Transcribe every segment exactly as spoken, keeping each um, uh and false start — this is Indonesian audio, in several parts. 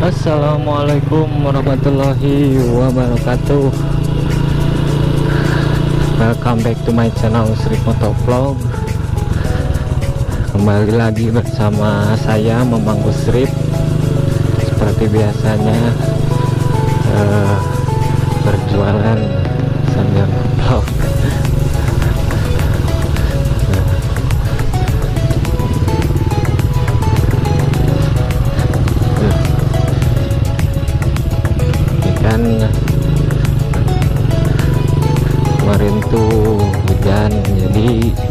Assalamualaikum warahmatullahi wabarakatuh. Welcome back to my channel Usrip Motovlog. Kembali lagi bersama saya Memang Usrip. Seperti biasanya uh, berjualan sambil vlog. Kan kemarin tuh hujan, jadi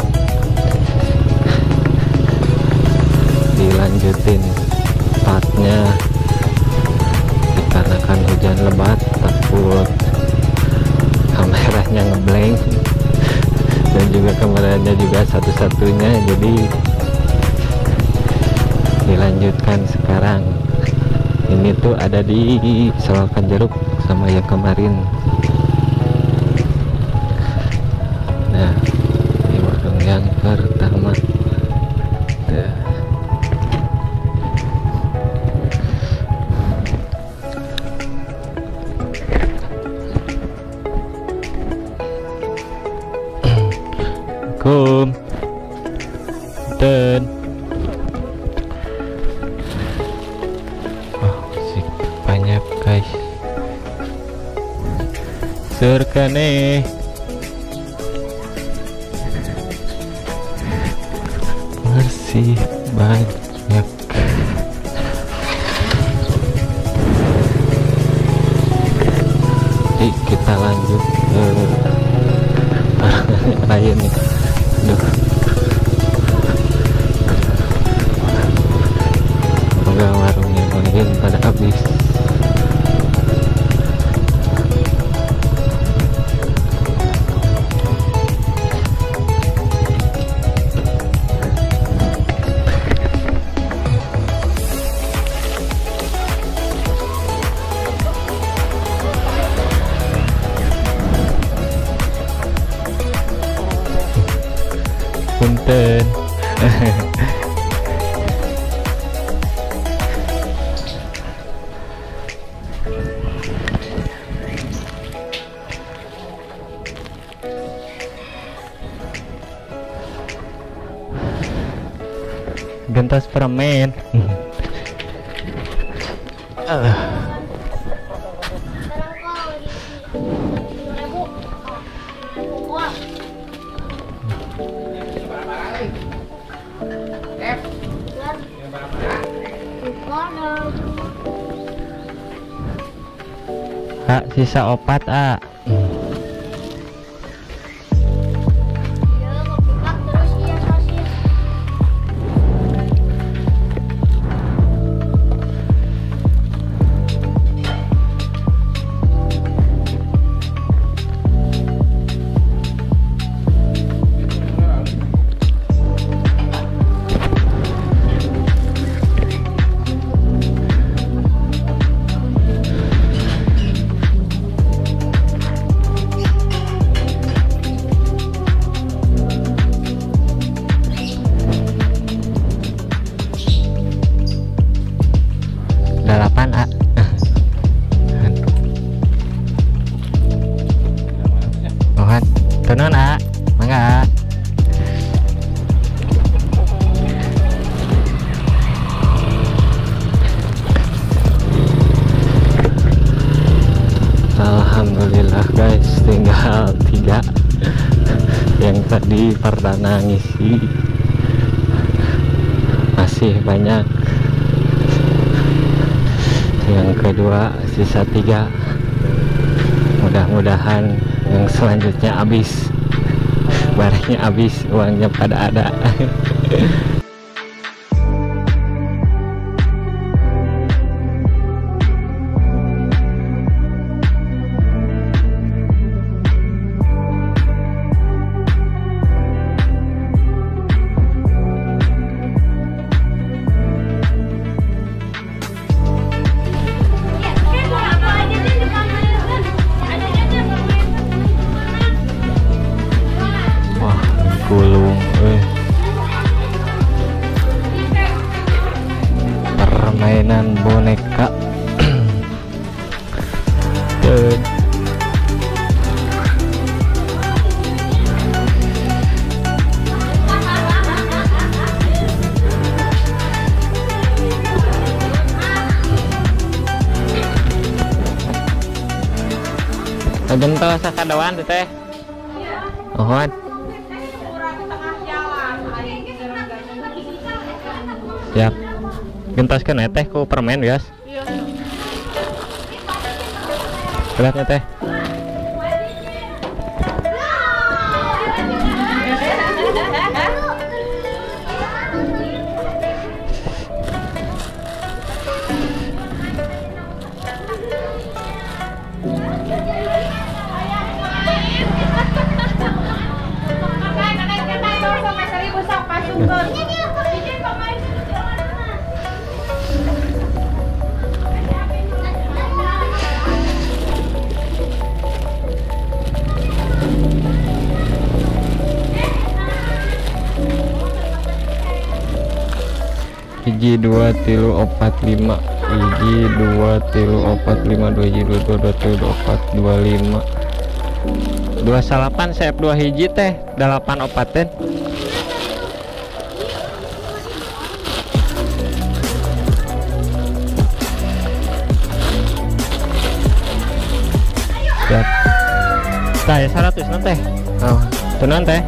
dilanjutin partnya dikarenakan hujan lebat, takut kameranya ngeblank dan juga kameranya juga satu-satunya, jadi dilanjutkan sekarang. Ini tuh ada di Selokan Jeruk sama yang kemarin. Nah, ini warung yang pertama. Tuh. Assalamualaikum. Dan banyak guys, serkane masih banyak. Jadi kita lanjut ke yang lain nih. Aduh, semoga warung yang lain pada habis. Punten. Gentas permen. uh. Kak, sisa opat ah. Delapan A. Mohon tenon A, mangga. Alhamdulillah guys, tinggal tiga. Yang tadi perdana ngisi masih banyak. Yang kedua sisa tiga. Mudah-mudahan yang selanjutnya habis, barangnya habis, uangnya pada ada. Gulung eh. Permainan boneka. Gentos sakadawan teh teh. Ohon. Siap. Gentos kan teh ku permen guys. Iya. Beratnya teh. Hiji dua tilu opat lima hiji dua tilu opat lima dua hiji dua dua dua tilu dua opat dua lima dua salapan sep dua hiji teh delapan opaten. Siap. Saya seratus nanti. Oh, tenan teh.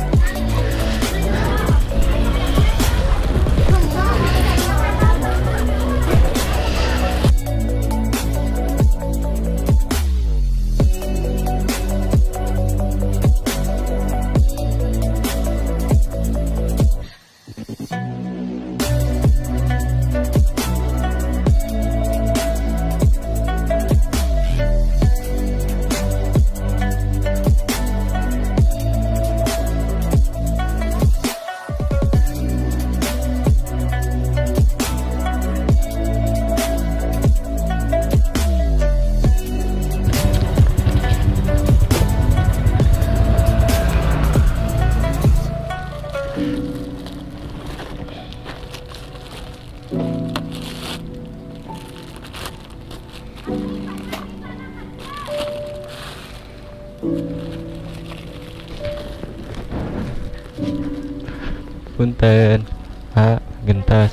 Punten Pak gentas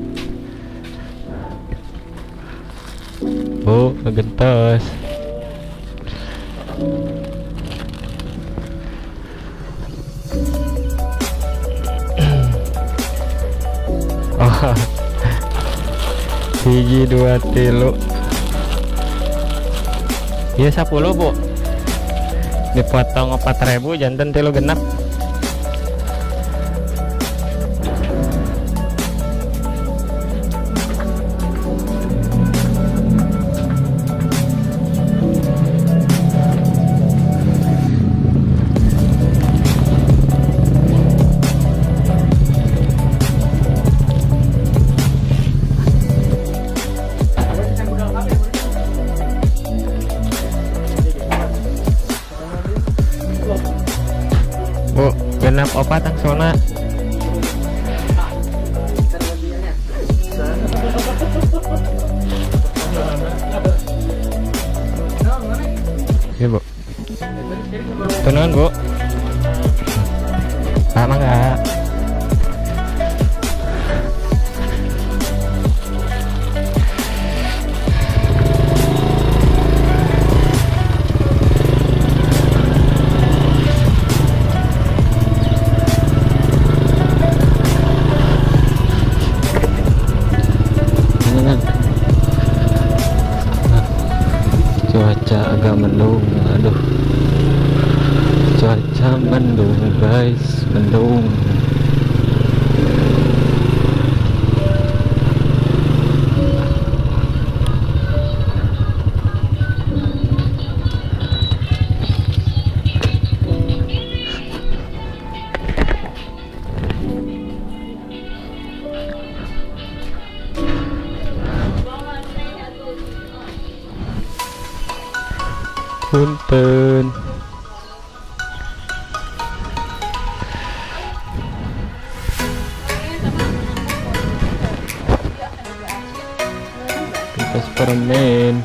Bu gentas oh hiji dua tilu iya sepuluh Bu dipotong empat ribu jantan tilu genap. Bu, genap opat angsona. Iya Bu. Tenang Bu. Sama enggak? Cuaca agak mendung, aduh cuaca mendung guys, mendung. Punten Pintas permen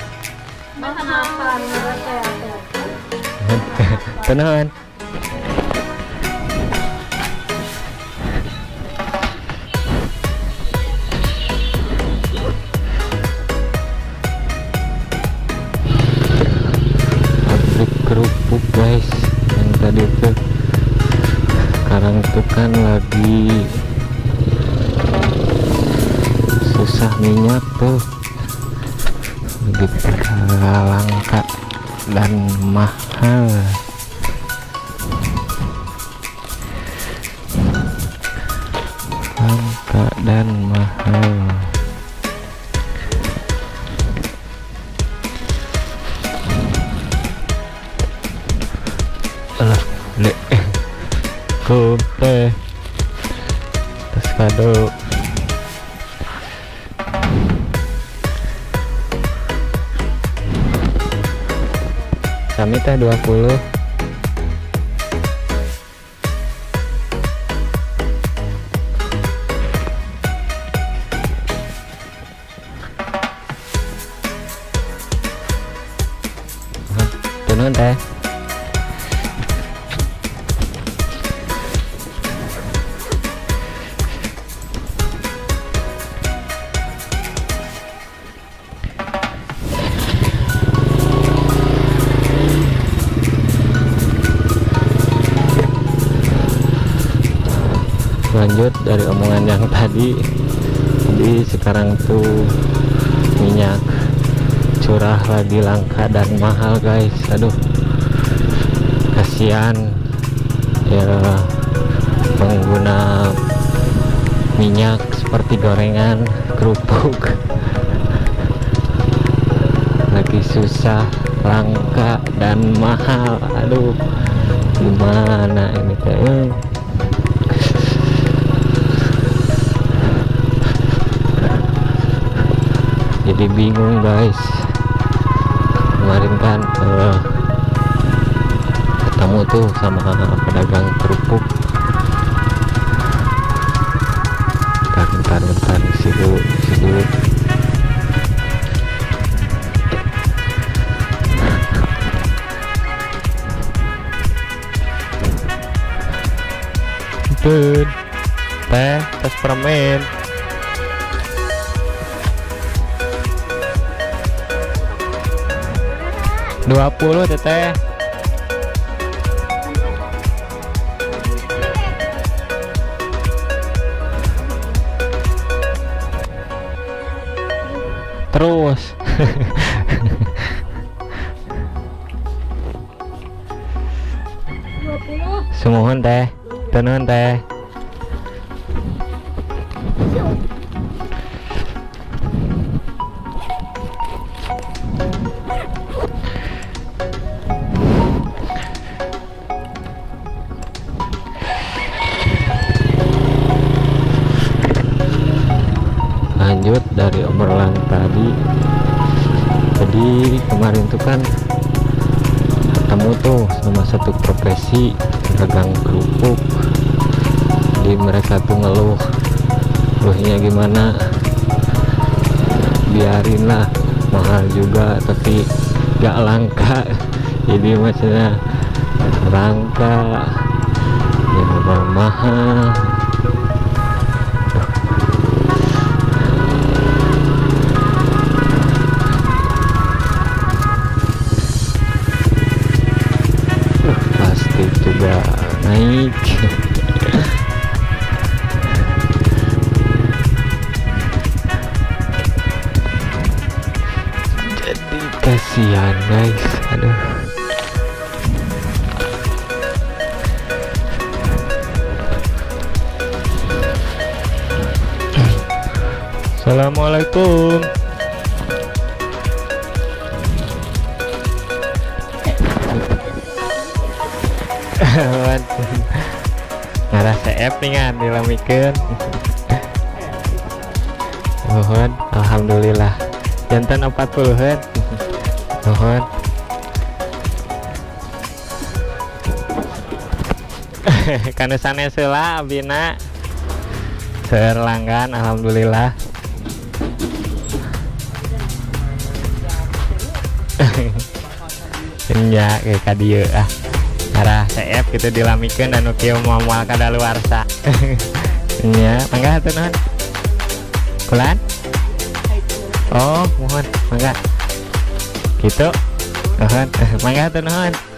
tenang. Kerupuk sekarang tuh kan lagi susah minyak tuh, lagi langka dan mahal. Langka dan mahal. Alah, le kum teh tas kado. Kami teh dua puluh. Tunun teh. Lanjut dari omongan yang tadi, jadi sekarang tuh minyak curah lagi langka dan mahal guys. Aduh, kasihan ya pengguna minyak seperti gorengan, kerupuk, lagi susah, langka dan mahal. Aduh, gimana ini teh? Jadi bingung guys. Kemarin kan uh, ketemu tuh sama pedagang kerupuk. Bentar bentar bentar isi dulu isi dulu. Bun, teh tas permen. Dua puluh teteh. Terus semuhun teh, tenun teh. Lanjut dari obrolan tadi. Jadi kemarin tuh kan ketemu tuh sama satu profesi pedagang kerupuk. Jadi mereka tuh ngeluh, ngeluhnya gimana? Biarin lah, mahal juga tapi gak langka. Jadi maksudnya langka ya mahal. Juga naik. Jadi kasihan guys. Aduh, assalamualaikum. Ngarah C F ningan dilamikeun. Nuhun, alhamdulillah. Jantan empat puluhan. Nuhun. Kana sanes heula abina. Seur langgan alhamdulillah. Nya kayak kadieu ah. Arah C F gitu dilamikeun anu kieu moal kadaluarsa. Nya, mangga atuh nuhun. Kulan? Oh, mohon, mangga. Gitu. Nuhun, mangga atuh nuhun.